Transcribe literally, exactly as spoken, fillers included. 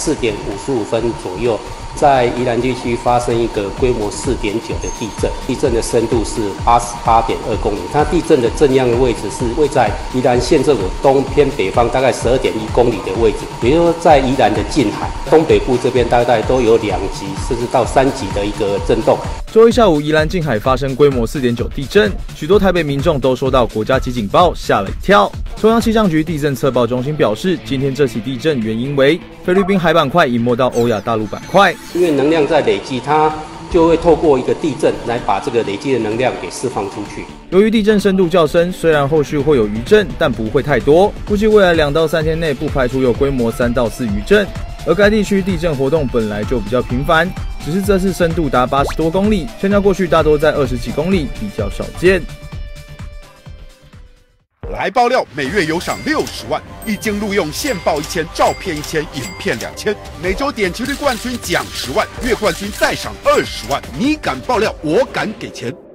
四点五十五分左右，在宜兰地区发生一个规模四点九的地震，地震的深度是八十八点二公里。它地震的震央的位置是位在宜兰县政府东偏北方大概十二点一公里的位置，也就是说在宜兰的近海东北部这边大概都有两级甚至到三级的一个震动。 周一下午，宜兰近海发生规模四点九地震，许多台北民众都收到国家级警报，吓了一跳。中央气象局地震测报中心表示，今天这起地震原因为菲律宾海板块隐没到欧亚大陆板块， 因为能量在累积，它就会透过一个地震来把这个累积的能量给释放出去。 由于地震深度较深，虽然后续会有余震，但不会太多，估计未来两到三天内不排除有规模三到四余震。而该地区地震活动本来就比较频繁，只是这次深度达八十多公里，相较过去大多在二十几公里，比较少见。 来爆料，每月有赏六十万，一经录用现报一千，照片一千，影片两千，每周点击率冠军奖十万，月冠军再赏二十万。你敢爆料，我敢给钱。